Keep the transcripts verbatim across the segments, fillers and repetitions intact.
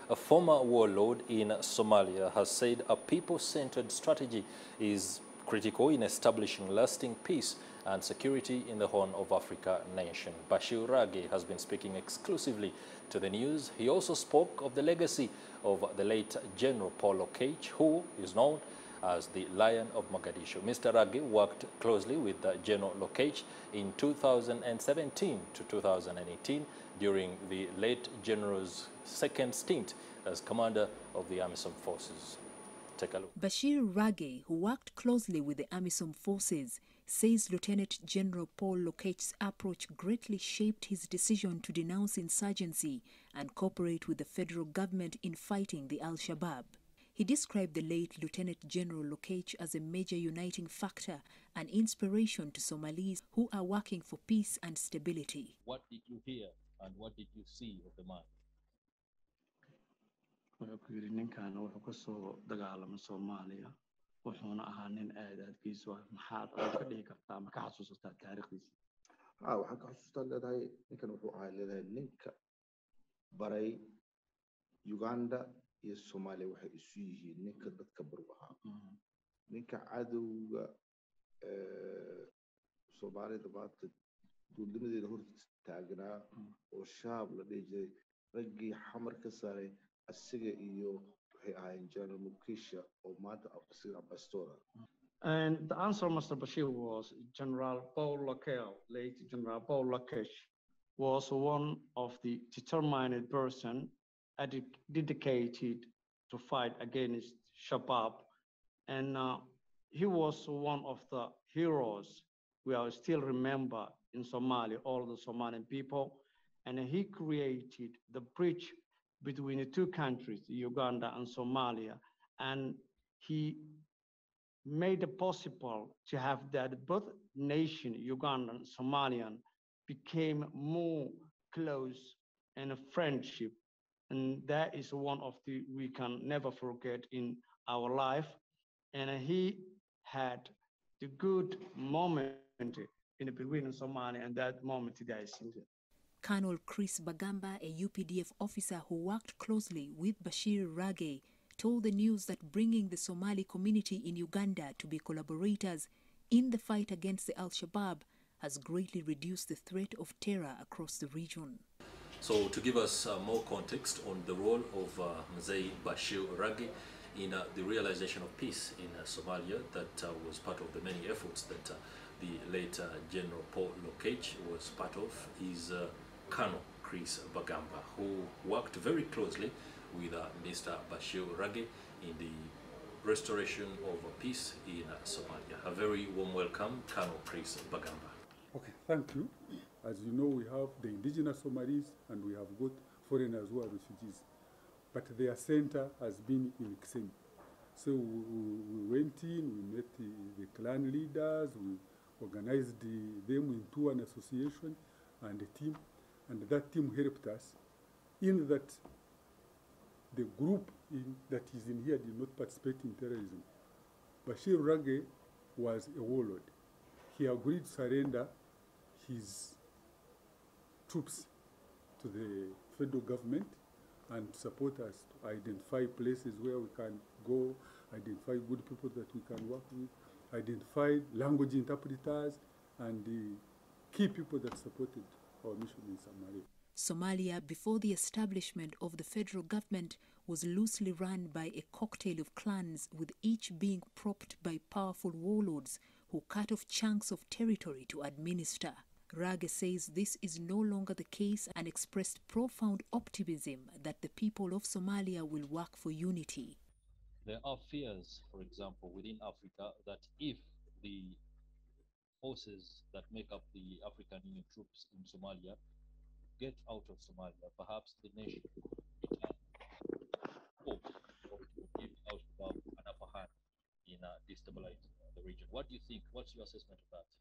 a former warlord in Somalia, has said a people-centered strategy is critical in establishing lasting peace and security in the Horn of Africa nation. Bashir Rage has been speaking exclusively to the news. He also spoke of the legacy of the late General Paul Lokech, who is known as the Lion of Mogadishu. Mister Rage worked closely with uh, General Lokech in two thousand seventeen to two thousand eighteen during the late General's second stint as commander of the AMISOM forces. Take a look. Bashir Rage, who worked closely with the AMISOM forces, says Lieutenant General Paul Lokech's approach greatly shaped his decision to denounce insurgency and cooperate with the federal government in fighting the Al-Shabaab. He described the late Lieutenant General Lokech as a major uniting factor and inspiration to Somalis who are working for peace and stability. What did you hear and what did you see of the man? wuxuu yiri ninkan wuxuu ka soo dagaalamay Soomaaliya wuxuuna ahaa nin aad aadkiisu maxaad ka dhigi kartaa ma ka xasuusataa taariikhdiisa ah waxaan ka xasuustaa leedahay ninkan wuxuu ahaa leedahay ninka baray Uganda iyo Soomaaliya waxay isu yihiin ninka dadka baru ahaa ninka cadowga ee Soomaalida baad dowladnimadeeda hortiisa taagnaa oo shaab la dhigay ragii xamar ka saaray asiga iyo waxay ahaayeen General Mukisha oo maanta asiga Pastora. And the answer, Mister Bashir, was General Paul Lokech, late General Paul Lokech, was one of the determined person dedicated to fight against Shabab. And uh, he was one of the heroes we are still remember in Somalia, all the Somalian people. And he created the bridge between the two countries, Uganda and Somalia. And he made it possible to have that both nations, Uganda and Somalian, became more close and a friendship. And that is one of the we can never forget in our life. And he had the good moment in the between Somalia and that moment today. Colonel Chris Bagamba, a U P D F officer who worked closely with Bashir Rage, told the news that bringing the Somali community in Uganda to be collaborators in the fight against the Al-Shabaab has greatly reduced the threat of terror across the region. So to give us uh, more context on the role of uh, Mzee Bashir Rage in uh, the realization of peace in uh, Somalia, that uh, was part of the many efforts that uh, the late uh, General Paul Lokech was part of, is uh, Colonel Chris Bagamba, who worked very closely with uh, Mister Bashir Rage in the restoration of peace in uh, Somalia. A very warm welcome, Colonel Chris Bagamba. Okay, thank you. As you know, we have the indigenous Somalis and we have got foreigners who are refugees. But their center has been in Kiseni. So we, we went in, we met the, the clan leaders, we organized the, them into an association and a team. And that team helped us in that the group in, that is in here did not participate in terrorism. Bashir Rage was a warlord. He agreed to surrender his troops to the federal government and support us to identify places where we can go, identify good people that we can work with, identify language interpreters, and the key people that supported our mission in Somalia. Somalia, before the establishment of the federal government, was loosely run by a cocktail of clans, with each being propped by powerful warlords who cut off chunks of territory to administer. Rage says this is no longer the case and expressed profound optimism that the people of Somalia will work for unity. There are fears, for example, within Africa, that if the forces that make up the African Union troops in Somalia get out of Somalia, perhaps the nation will hope or give Al-Shabaab an upper hand in uh, destabilizing uh, the region. What do you think? What's your assessment of that?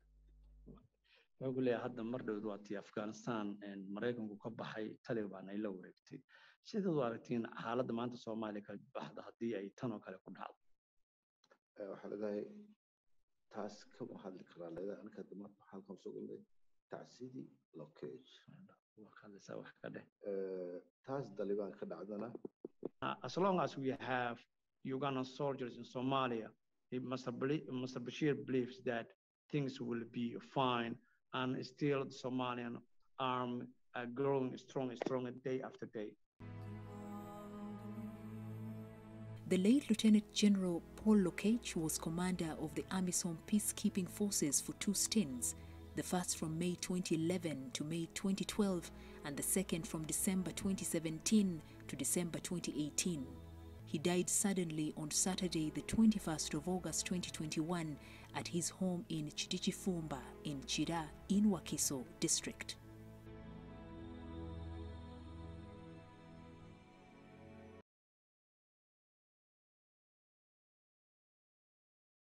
wuxuu leeyahay hadda mar dhow waati Afghanistan and Mareykanku ka baxay Taliban ay la wareegtay sidoo u aragtiin xaaladda maanta Soomaaliya ka baxda hadii ay tan oo kale ku dhacdo ee waxa leedahay taas ka hadli karaa leedahay anka dhammaan waxaan ka soo galnay tacsidi Lokech waa kale saa wax ka dheh ee taas Taliban ka dhacdana as long as we have Ugandan soldiers in Somalia, Mister Mister Bashir believes that things will be fine, and still the Somalian army are growing stronger and stronger day after day. The late Lieutenant General Paul Lokech was commander of the AMISOM peacekeeping forces for two stints, the first from May twenty eleven to May twenty twelve, and the second from December twenty seventeen to December twenty eighteen. He died suddenly on Saturday, the twenty-first of August twenty twenty-one, at his home in Chidichifumba in Chira in Wakiso district.